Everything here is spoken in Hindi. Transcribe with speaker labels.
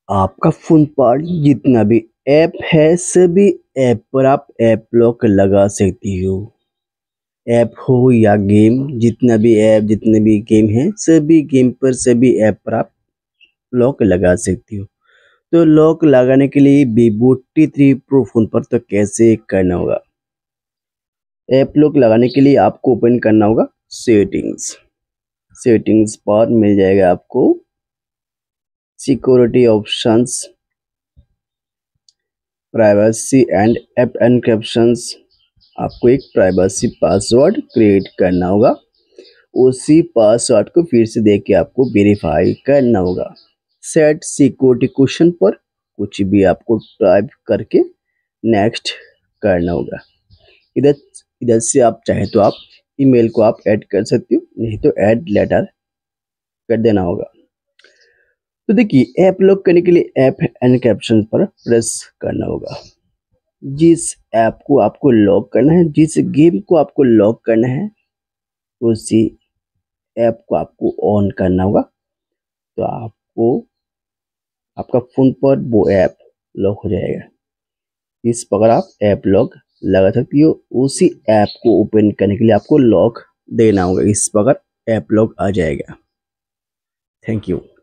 Speaker 1: आपका फ़ोन पर जितना भी ऐप है सभी ऐप पर आप ऐप लॉक लगा सकती हो। ऐप हो या गेम, जितने भी गेम हैं सभी गेम पर सभी ऐप पर आप लॉक लगा सकती हो। तो लॉक लगाने के लिए वीवो T3 प्रो फ़ोन पर तो कैसे करना होगा? ऐप लॉक लगाने के लिए आपको ओपन करना होगा सेटिंग्स। सेटिंग्स पर मिल जाएगा आपको security options, privacy and app encryptions. आपको एक प्राइवेसी पासवर्ड क्रिएट करना होगा। उसी पासवर्ड को फिर से देख के आपको वेरीफाई करना होगा। सेट सिक्योरिटी क्वेश्चन पर कुछ भी आपको टाइप करके नेक्स्ट करना होगा। इधर इधर से आप चाहे तो आप ईमेल को आप ऐड कर सकते हो, नहीं तो ऐड लेटर कर देना होगा। तो देखिए ऐप लॉक करने के लिए ऐप एन्क्रिप्शन पर प्रेस करना होगा। जिस ऐप को आपको लॉक करना है, जिस गेम को आपको लॉक करना है, उसी ऐप को आपको ऑन करना होगा। तो आपको आपका फ़ोन पर वो ऐप लॉक हो जाएगा। इस प्रकार आप ऐप लॉक लगा सकती हो। उसी ऐप को ओपन करने के लिए आपको लॉक देना होगा। इस प्रकार ऐप लॉक आ जाएगा। Thank you.